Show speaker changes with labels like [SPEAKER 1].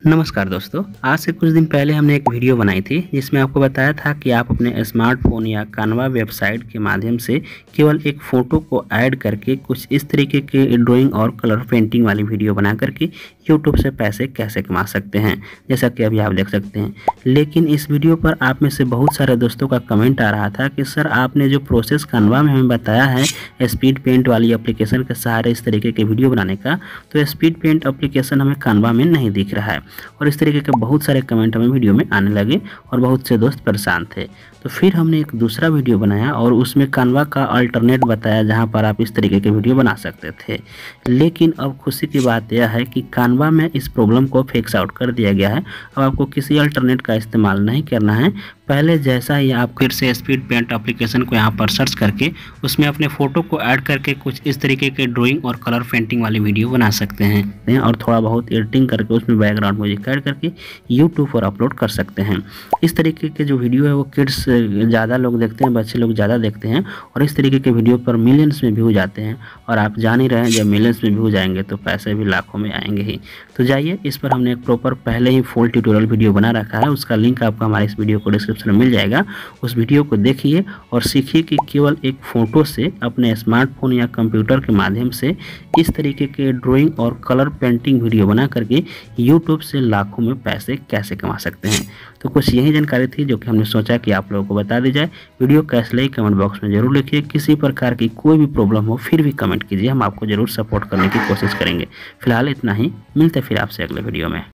[SPEAKER 1] नमस्कार दोस्तों। आज से कुछ दिन पहले हमने एक वीडियो बनाई थी जिसमें आपको बताया था कि आप अपने स्मार्टफोन या कानवा वेबसाइट के माध्यम से केवल एक फ़ोटो को ऐड करके कुछ इस तरीके के ड्राइंग और कलर पेंटिंग वाली वीडियो बना करके यूट्यूब से पैसे कैसे कमा सकते हैं, जैसा कि अभी आप देख सकते हैं। लेकिन इस वीडियो पर आप में से बहुत सारे दोस्तों का कमेंट आ रहा था कि सर आपने जो प्रोसेस कानवा में हमें बताया है स्पीड पेंट वाली एप्लीकेशन के सहारे इस तरीके के वीडियो बनाने का, तो स्पीड पेंट एप्लीकेशन हमें कानवा में नहीं दिख रहा है। और इस तरीके के बहुत सारे कमेंट हमें वीडियो में आने लगे और बहुत से दोस्त परेशान थे। तो फिर हमने एक दूसरा वीडियो बनाया और उसमें कानवा का अल्टरनेट बताया जहां पर आप इस तरीके के वीडियो बना सकते थे। लेकिन अब खुशी की बात यह है कि कानवा में इस प्रॉब्लम को फिक्स आउट कर दिया गया है। अब आपको किसी अल्टरनेट का इस्तेमाल नहीं करना है। पहले जैसा ही आप फिर से स्पीड पेंट एप्लीकेशन को यहाँ पर सर्च करके उसमें अपने फ़ोटो को ऐड करके कुछ इस तरीके के ड्राइंग और कलर पेंटिंग वाली वीडियो बना सकते हैं और थोड़ा बहुत एडिटिंग करके उसमें बैकग्राउंड म्यूजिक ऐड करके यूट्यूब पर अपलोड कर सकते हैं। इस तरीके के जो वीडियो है वो किड्स ज़्यादा लोग देखते हैं, बच्चे लोग ज़्यादा देखते हैं और इस तरीके के वीडियो पर मिलियंस में व्यूज आते हैं। और आप जान ही रहे हैं जब मिलियंस में व्यूज आएंगे तो पैसे भी लाखों में आएंगे ही। तो जाइए, इस पर हमने एक प्रॉपर पहले ही फुल ट्यूटोरियल वीडियो बना रखा है, उसका लिंक आपको हमारे इस वीडियो को डिस्क्रिप्शन में मिल जाएगा। उस वीडियो को देखिए और सीखिए कि केवल एक फ़ोटो से अपने स्मार्टफोन या कंप्यूटर के माध्यम से इस तरीके के ड्राइंग और कलर पेंटिंग वीडियो बना करके यूट्यूब से लाखों में पैसे कैसे कमा सकते हैं। तो कुछ यही जानकारी थी जो कि हमने सोचा कि आप लोगों को बता दी जाए। वीडियो कैसे लगी कमेंट बॉक्स में जरूर लिखिए। किसी प्रकार की कोई भी प्रॉब्लम हो फिर भी कमेंट कीजिए, हम आपको जरूर सपोर्ट करने की कोशिश करेंगे। फिलहाल इतना ही, मिलते फिर आपसे अगले वीडियो में।